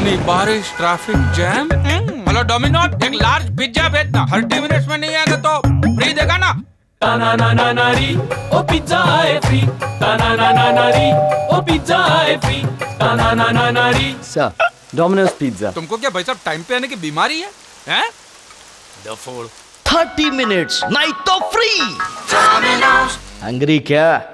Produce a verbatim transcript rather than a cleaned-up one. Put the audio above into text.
इतनी बारिश, traffic jam. Hello Domino's, एक लार्ज पिज्जा भेजना। थर्टी मिनट्स में नहीं आएगा तो फ्री देगा ना? ताना ना ना नारी, ओ पिज्जा है फ्री। ताना ना ना नारी, ओ पिज्जा है फ्री। ताना ना ना नारी। Sir, Domino's pizza. तुमको क्या भाई साहब टाइम पे आने की बीमारी है? हैं? थर्टी मिनट्स नहीं तो फ्री। हंग्री क्या?